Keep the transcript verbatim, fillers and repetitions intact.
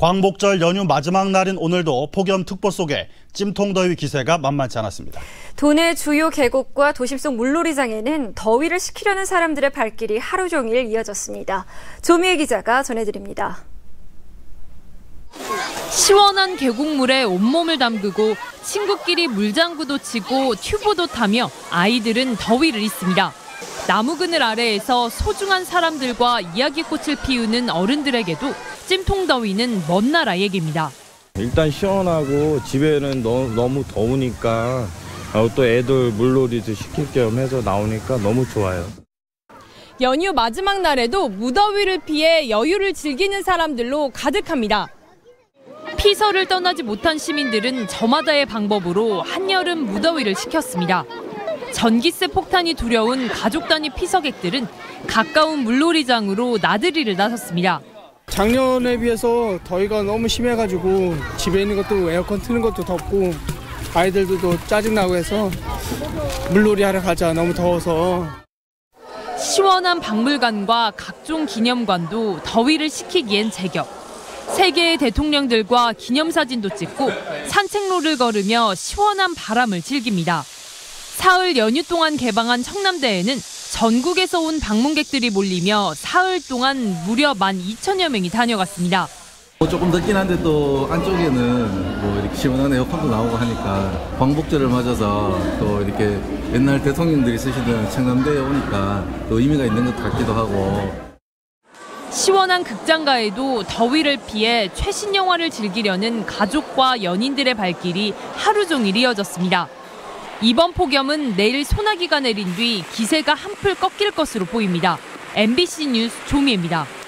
광복절 연휴 마지막 날인 오늘도 폭염특보 속에 찜통더위 기세가 만만치 않았습니다. 도내 주요 계곡과 도심 속 물놀이장에는 더위를 식히려는 사람들의 발길이 하루 종일 이어졌습니다. 조미애 기자가 전해드립니다. 시원한 계곡물에 온몸을 담그고 친구끼리 물장구도 치고 튜브도 타며 아이들은 더위를 잊습니다. 나무 그늘 아래에서 소중한 사람들과 이야기꽃을 피우는 어른들에게도 찜통더위는 먼 나라 얘기입니다. 일단 시원하고 집에는 너무, 너무 더우니까 또 애들 물놀이도 시킬 겸 해서 나오니까 너무 좋아요. 연휴 마지막 날에도 무더위를 피해 여유를 즐기는 사람들로 가득합니다. 피서를 떠나지 못한 시민들은 저마다의 방법으로 한여름 무더위를 식혔습니다. 전기세 폭탄이 두려운 가족 단위 피서객들은 가까운 물놀이장으로 나들이를 나섰습니다. 작년에 비해서 더위가 너무 심해가지고 집에 있는 것도 에어컨 트는 것도 덥고 아이들도 짜증나고 해서 물놀이 하러 가자, 너무 더워서. 시원한 박물관과 각종 기념관도 더위를 식히기엔 제격. 세계의 대통령들과 기념사진도 찍고 산책로를 걸으며 시원한 바람을 즐깁니다. 사흘 연휴 동안 개방한 청남대에는 전국에서 온 방문객들이 몰리며 사흘 동안 무려 만 이천여 명이 다녀갔습니다. 조금 덥긴 한데 또 안쪽에는 뭐 이렇게 시원한 에어컨도 나오고 하니까 광복절을 맞아서 또 이렇게 옛날 대통령들이 쓰시던 청남대에 오니까 또 의미가 있는 것 같기도 하고. 시원한 극장가에도 더위를 피해 최신 영화를 즐기려는 가족과 연인들의 발길이 하루 종일 이어졌습니다. 이번 폭염은 내일 소나기가 내린 뒤 기세가 한풀 꺾일 것으로 보입니다. 엠비씨 뉴스 조미애입니다.